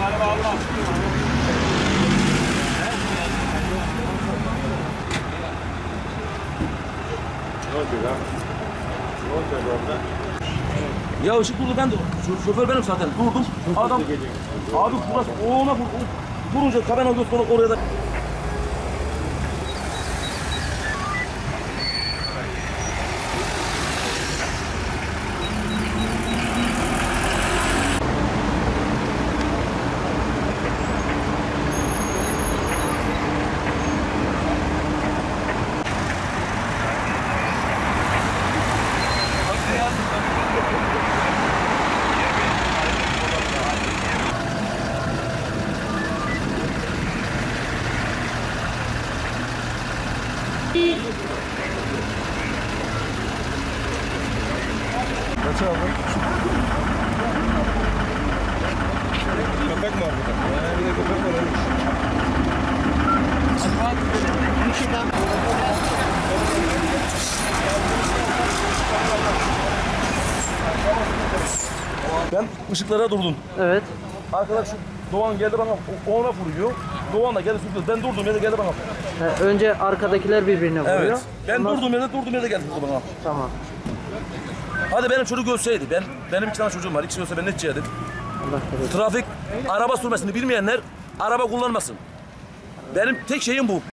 Ya ışık durdu, ben de şoför benim zaten, durdum. Adam abi burası ona vurunca kabina göz sonra oraya da. Kaç abi? Köpek mi var burada? Bir de köpek var ölmüş. Ben ışıklara durdum. Evet. Arkadaş Doğan geldi bana, ona vuruyor. Doğan da geldi sürüyor. Ben durduğum yerde geldi bana. Önce arkadakiler birbirine vuruyor. Evet. Ben Ondan- durduğum yerde geldi vurdu bana. Tamam. Hadi benim çocuk ölseydi, benim 2 tane çocuğum var. İkisi ölse ben ne edecektim? Allah korusun. Trafik araba sürmesini bilmeyenler araba kullanmasın. Benim tek şeyim bu.